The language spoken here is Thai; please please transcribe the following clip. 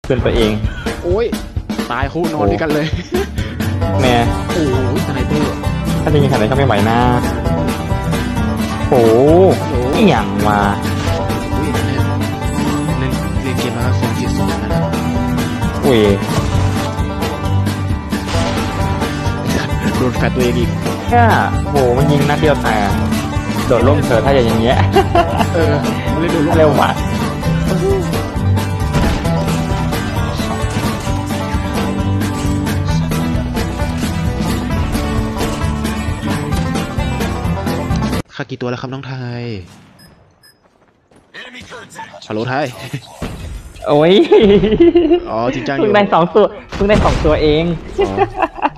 เพื่อนตัวเองโอ้ยตายคู่นอนด้วยกันเลยแม่โอ้ยสไนเปอร์ถ้าจะยิงขนาดนี้ก็ไม่ไหวนะโอ้ยอย่างมาอุ้ยเล่นเกมมา2.0นะอุ้ยโดนแฟดตัวเองอีกแค่โหมันยิงนัดเดียวตายอะโดดล่มเถอะถ้าอย่างเงี้ยเออเล่นโดนลูกเร็วมากค่ากี่ตัวแล้วครับน้องไทยฮัลโหลไทยโอ้ยอ๋อจริงจังอเพิ่ยู่งได้2 ตัวเพิ่งได้2 ตัวเองอ๋อ